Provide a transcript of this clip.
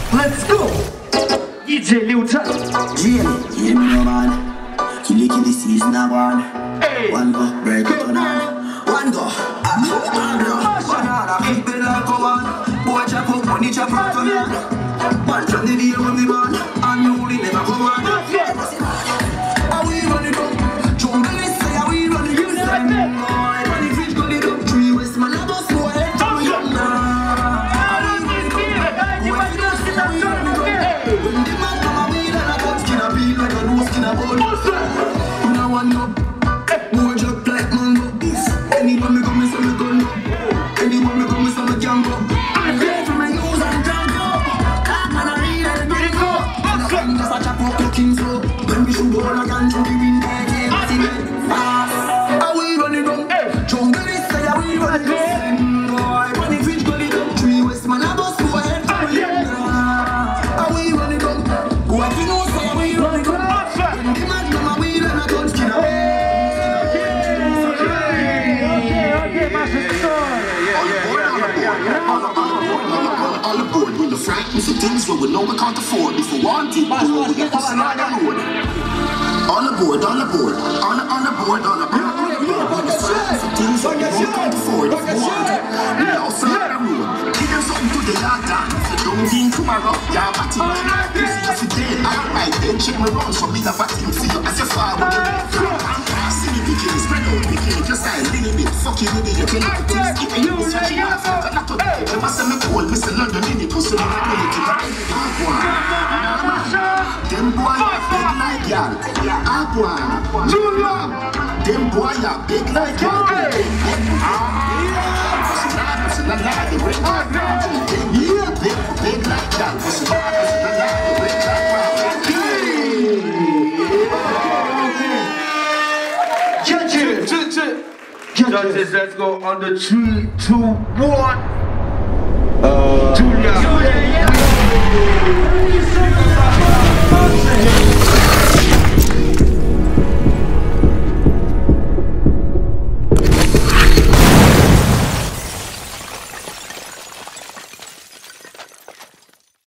Let's go! DJ Liu Chan. Jamie, hear me no man. Kill the season of one. Hey. One go, break it on. One go. Banana, keep it like a man. Boy chop up, money chop up to me. Man from the day when we born, and you only never come on. How we run it up? Jungle is say how we run it. You never bet. Money fish got it up. 3 West man a bus boy. How we run it up? When the man come a wheel and a cut skin a peel like a nose skin a bone. Now one up, boy drop like mango. Anyone me come me say me gun up. Anyone me come me say me jump up. I'm ready for my news and jump up. Man a real and a go. I'm just a chop up cooking so. When we shoot ball a gun to the wind there, see me. How we run it up? Jungle is say how we run it up. Boy, money fish got it up. 3 West man a bus boy. Some things where we know we can't afford. If we want it, we get us on the road. All aboard, all aboard, all aboard, all aboard. Some things where we know we can't afford. If we want it, we also on the road. Give them something to the yard dance. So don't think tomorrow, yeah, batty man. You see us today, alright, then check my runs for me, the batty. See you as you far with the red. See me picking, spread out picking, just like a little bit. Fuck you with it, you can't put this. If you use what you have, got not to do. You must have me cold, Mr. London in it, pussy. Them boy are big like y'all. Aqua, Junior. Them boy are big like y'all. Big like Judges, let's go on the 3, 2, 1. Julia.